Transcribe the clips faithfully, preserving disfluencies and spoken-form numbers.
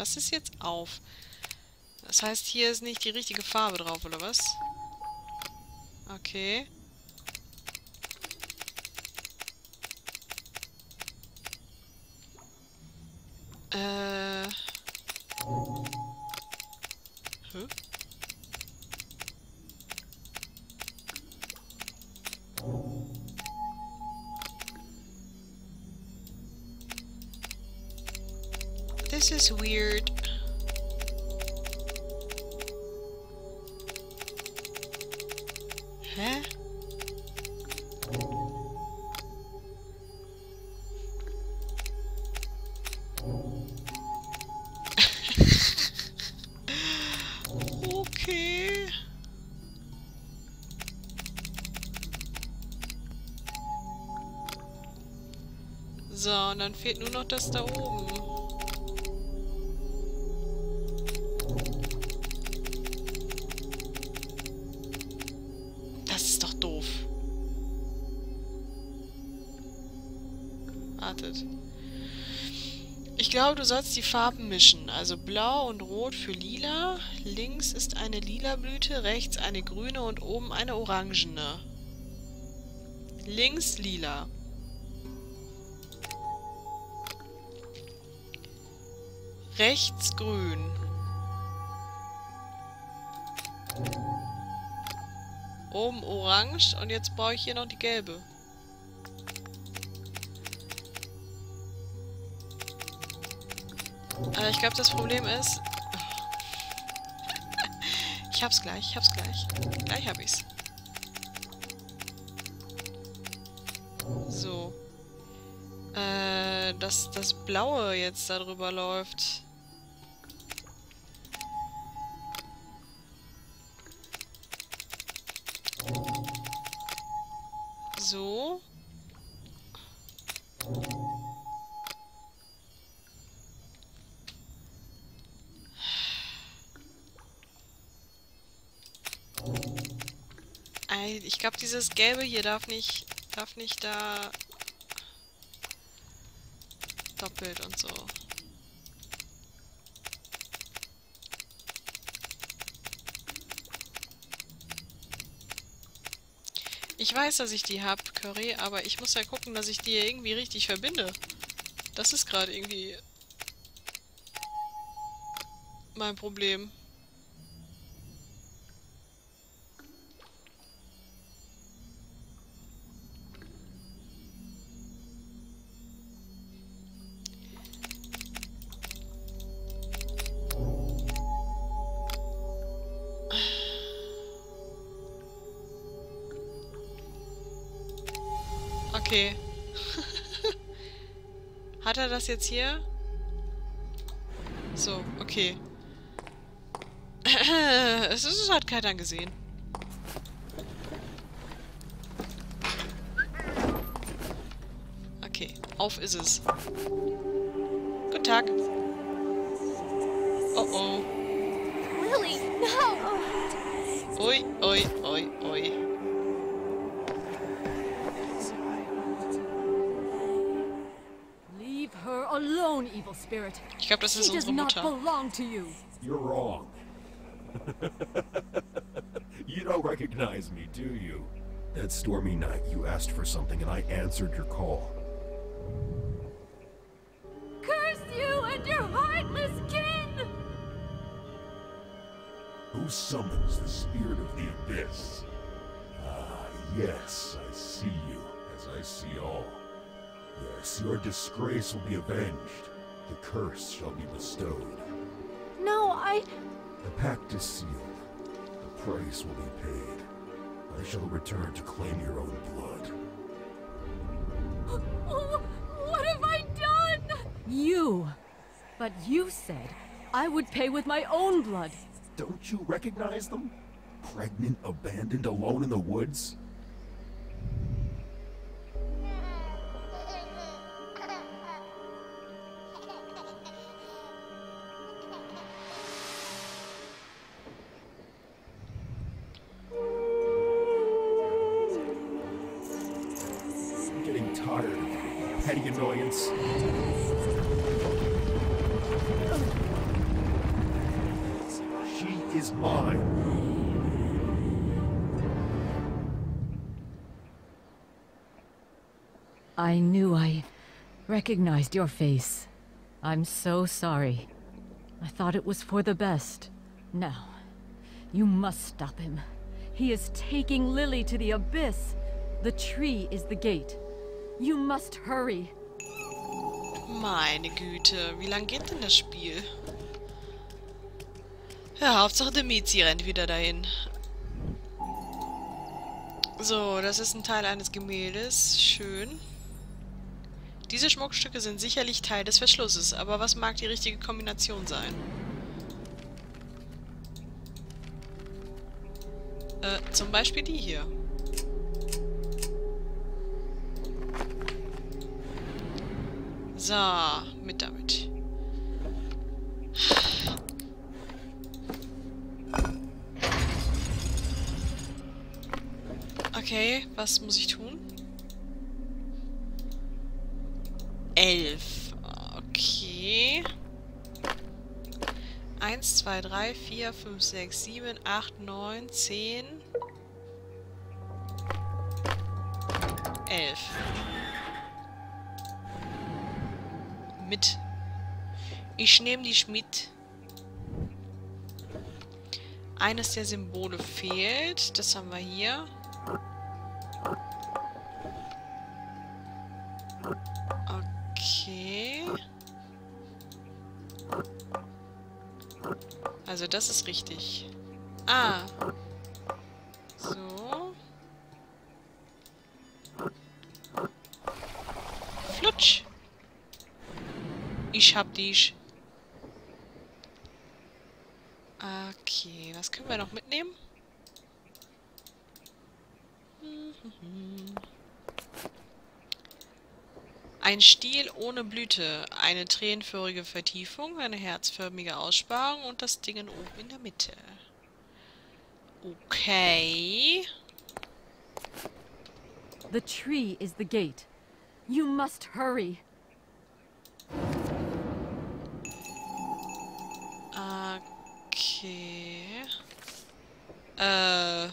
das ist jetzt auf. Das heißt, hier ist nicht die richtige Farbe drauf, oder was? Okay. Äh... Hä? This is weird. Hä? Okay. So, und dann fehlt nur noch das da oben. Das ist doch doof. Wartet. Ich glaube, du sollst die Farben mischen. Also blau und rot für lila. Links ist eine lila Blüte, rechts eine grüne und oben eine orangene. Links lila. Rechts grün. Oben orange und jetzt brauche ich hier noch die gelbe. Äh, ich glaube, das Problem ist... Ich hab's gleich, ich hab's gleich. Gleich hab ich's. So. Äh, dass das Blaue jetzt da drüber läuft. So. Ich glaube, dieses Gelbe hier darf nicht, darf nicht da doppelt und so. Ich weiß, dass ich die hab, Curry, aber ich muss ja gucken, dass ich die irgendwie richtig verbinde. Das ist gerade irgendwie mein Problem. Okay. Hat er das jetzt hier? So, okay. Es ist, hat keiner gesehen. Okay, auf ist es. Guten Tag. Oh oh. Lily, no! Ui, ui, ui, ui. Alone, evil spirit. Ich glaube, das ist She does unsere not Mutter. belong to you. You're wrong. You don't recognize me, do you? That stormy night, you asked for something and I answered your call. Curse you and your heartless kin! Who summons the spirit of the abyss? Ah, yes, I see you, as I see all. Yes, your disgrace will be avenged. The curse shall be bestowed. No, I... The pact is sealed. The price will be paid. I shall return to claim your own blood. What have I done? You. But you said I would pay with my own blood. Don't you recognize them? Pregnant, abandoned, alone in the woods? Tired of petty annoyance. is mine. I knew I recognized your face. I'm so sorry. I thought it was for the best. Now, you must stop him. He is taking Lily to the abyss. The tree is the gate. You must hurry. Meine Güte, wie lang geht denn das Spiel? Ja, Hauptsache der Mizi rennt wieder dahin. So, das ist ein Teil eines Gemäldes. Schön. Diese Schmuckstücke sind sicherlich Teil des Verschlusses, aber was mag die richtige Kombination sein? Äh, zum Beispiel die hier. So, mit damit. Okay, was muss ich tun? Elf. Okay. Eins, zwei, drei, vier, fünf, sechs, sieben, acht, neun, zehn. Elf. Mit. Ich nehme die mit. Eines der Symbole fehlt. Das haben wir hier. Okay. Also das ist richtig. Ah. So. Flutsch. Ich hab dich. Okay, was können wir noch mitnehmen? Ein Stiel ohne Blüte, eine tränenförmige Vertiefung, eine herzförmige Aussparung und das Ding oben in der Mitte. Okay. The tree is the gate. You must hurry. Okay. Äh.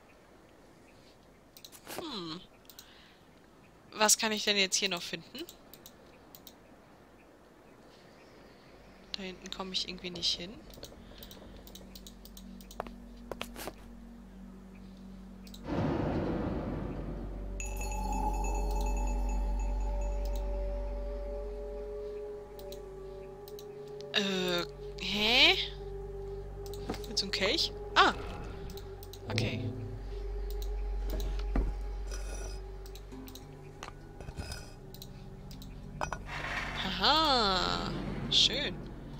Hm. Was kann ich denn jetzt hier noch finden? Da hinten komme ich irgendwie nicht hin. Äh, hä? Mit so einem Kelch? Ah! Okay. Aha, schön.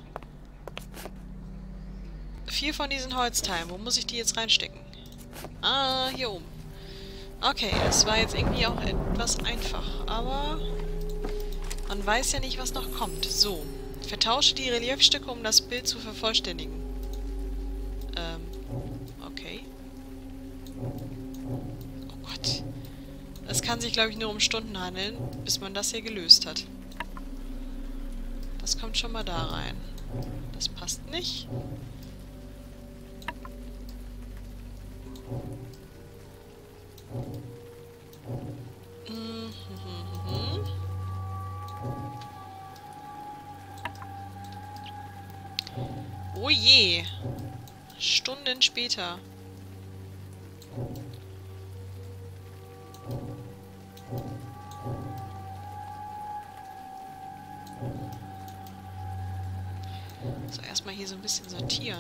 Vier von diesen Holzteilen. Wo muss ich die jetzt reinstecken? Ah, hier oben. Okay, das war jetzt irgendwie auch etwas einfach, aber man weiß ja nicht, was noch kommt. So, vertausche die Reliefstücke, um das Bild zu vervollständigen. Ähm, okay. Oh Gott. Es kann sich, glaube ich, nur um Stunden handeln, bis man das hier gelöst hat. Das kommt schon mal da rein. Das passt nicht. Mhm. Oh je. Stunden später. So, erstmal hier so ein bisschen sortieren.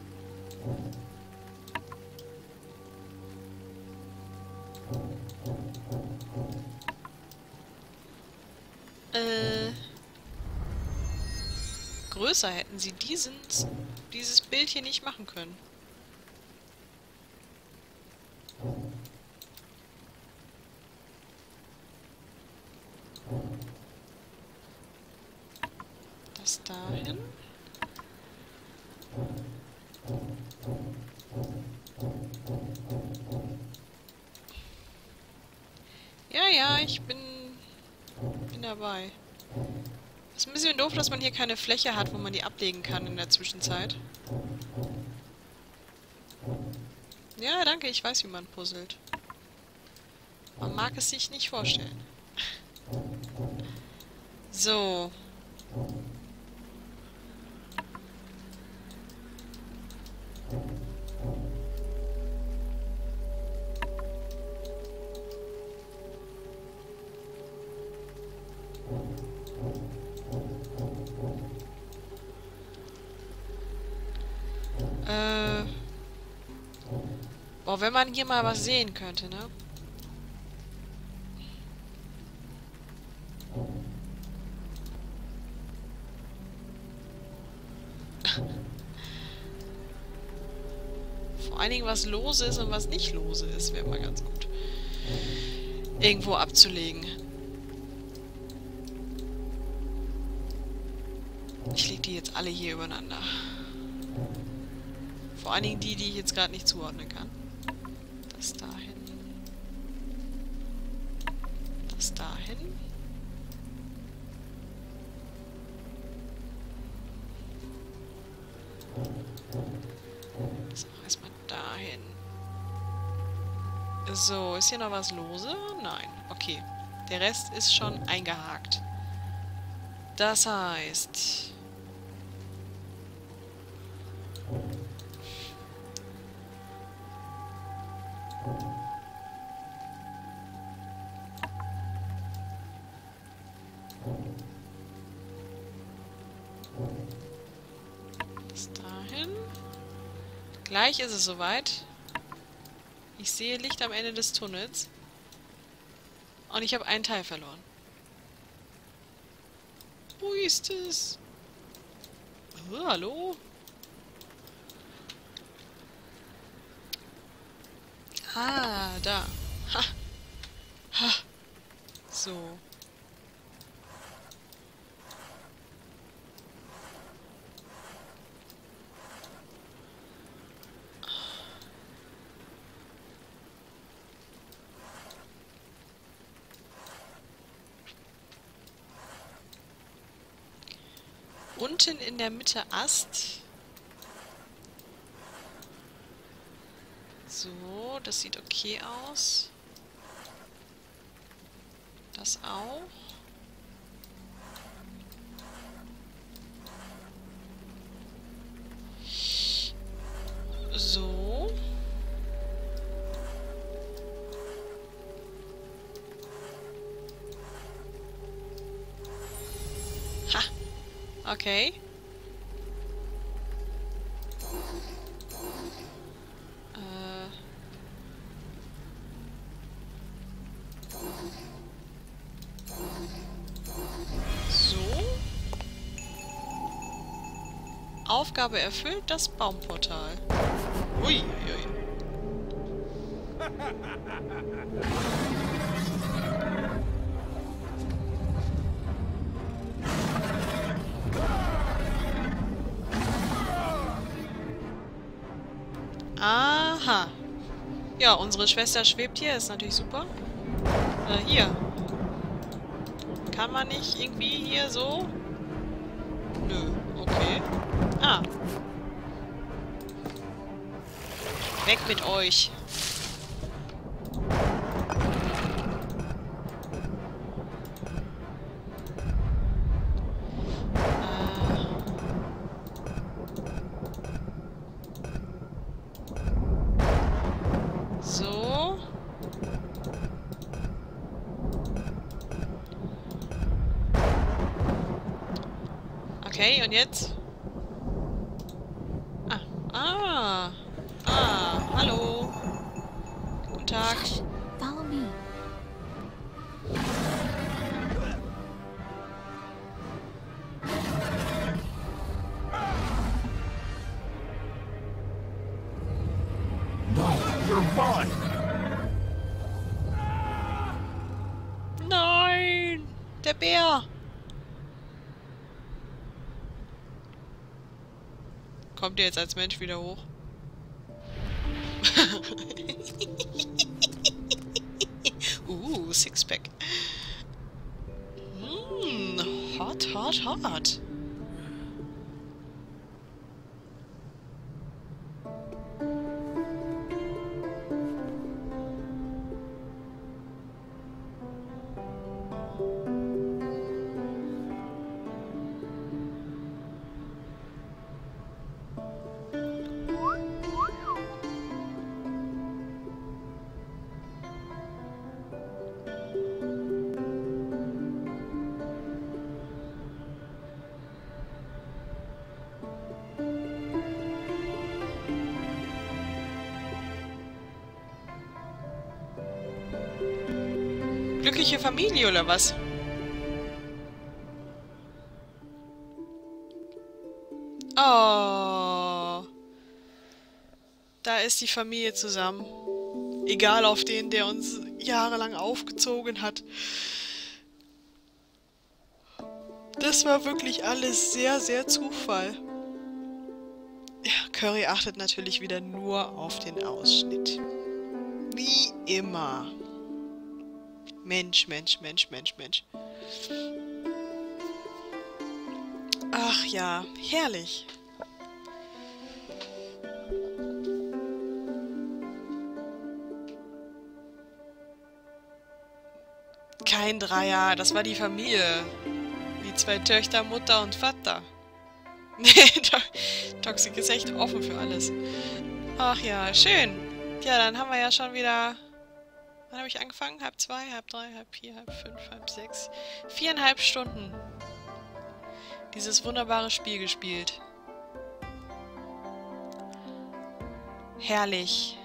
Äh. Größer hätten sie diesen, dieses Bild hier nicht machen können. Das dahin. Ja, ja, ich bin, bin dabei. Ist ein bisschen doof, dass man hier keine Fläche hat, wo man die ablegen kann in der Zwischenzeit. Ja, danke, ich weiß, wie man puzzelt. Man mag es sich nicht vorstellen. So. Äh. Boah, wenn man hier mal was sehen könnte, ne? Vor allen Dingen, was lose ist und was nicht lose ist, wäre mal ganz gut. Irgendwo abzulegen. Ich lege die jetzt alle hier übereinander. Vor allen Dingen die, die ich jetzt gerade nicht zuordnen kann. Das dahin. Das dahin. So, erstmal dahin. So, ist hier noch was lose? Nein. Okay. Der Rest ist schon eingehakt. Das heißt... Bis dahin. Gleich ist es soweit. Ich sehe Licht am Ende des Tunnels. Und ich habe einen Teil verloren. Wo ist es? Oh, hallo? Ah, da. Ha. Ha. So. Unten in der Mitte Ast. So, das sieht okay aus. Das auch. So. Ha. Okay. Äh. So. Aufgabe erfüllt, das Baumportal. Ui, ui, ui. Aha. Ja, unsere Schwester schwebt hier, ist natürlich super. Äh, hier. Kann man nicht irgendwie hier so? Nö, okay. Ah. Weg mit euch. So. Okay, und jetzt? Ah, ah, ah, hallo. Guten Tag. Follow me. No, you're mine! Nein! Der Bär! Kommt ihr jetzt als Mensch wieder hoch? uh, Sixpack. Mm, hot, hot, hot. glückliche Familie, oder was? Oh. Da ist die Familie zusammen. Egal auf den, der uns jahrelang aufgezogen hat. Das war wirklich alles sehr, sehr Zufall. Ja, Curry achtet natürlich wieder nur auf den Ausschnitt. Wie immer. Mensch, Mensch, Mensch, Mensch, Mensch. Ach ja, herrlich. Kein Dreier, das war die Familie. Die zwei Töchter, Mutter und Vater. Nee, Toxic ist echt offen für alles. Ach ja, schön. Ja, dann haben wir ja schon wieder... Wann habe ich angefangen? Halb zwei, halb drei, halb vier, halb fünf, halb sechs. Viereinhalb Stunden. Dieses wunderbare Spiel gespielt. Herrlich.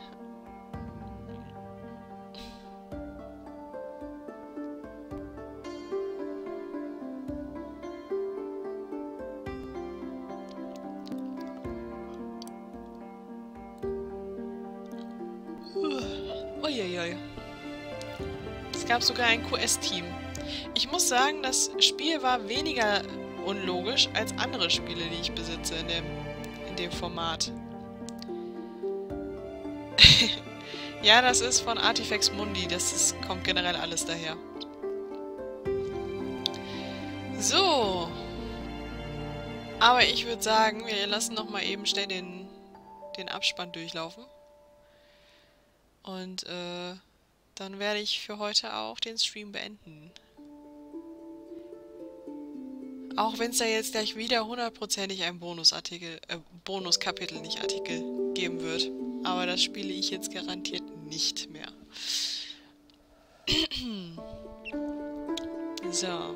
Uiuiui. Es gab sogar ein Q S-Team. Ich muss sagen, das Spiel war weniger unlogisch als andere Spiele, die ich besitze in dem, in dem Format. Ja, das ist von Artifex Mundi. Das ist, kommt generell alles daher. So. Aber ich würde sagen, wir lassen noch mal eben schnell den, den Abspann durchlaufen. Und äh, dann werde ich für heute auch den Stream beenden. Auch wenn es da jetzt gleich wieder hundertprozentig ein Bonusartikel, äh, Bonuskapitel, nicht Artikel, geben wird. Aber das spiele ich jetzt garantiert nicht mehr. So.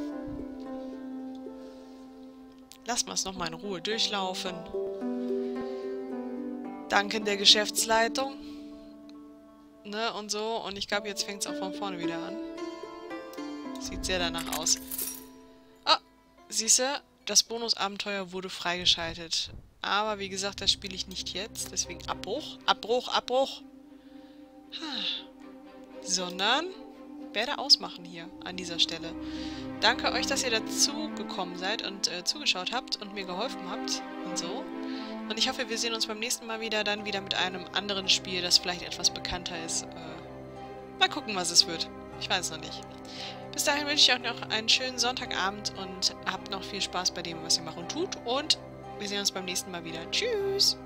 Lass mal es nochmal in Ruhe durchlaufen. Danken der Geschäftsleitung. Ne, und so. Und ich glaube, jetzt fängt es auch von vorne wieder an. Sieht sehr danach aus. Ah, siehste, das Bonusabenteuer wurde freigeschaltet. Aber wie gesagt, das spiele ich nicht jetzt. Deswegen Abbruch, Abbruch, Abbruch. Sondern werde ausmachen hier an dieser Stelle. Danke euch, dass ihr dazu gekommen seid und äh, zugeschaut habt und mir geholfen habt und so. Und ich hoffe, wir sehen uns beim nächsten Mal wieder, dann wieder mit einem anderen Spiel, das vielleicht etwas bekannter ist. Äh, mal gucken, was es wird. Ich weiß es noch nicht. Bis dahin wünsche ich euch noch einen schönen Sonntagabend und habt noch viel Spaß bei dem, was ihr macht und tut. Und wir sehen uns beim nächsten Mal wieder. Tschüss!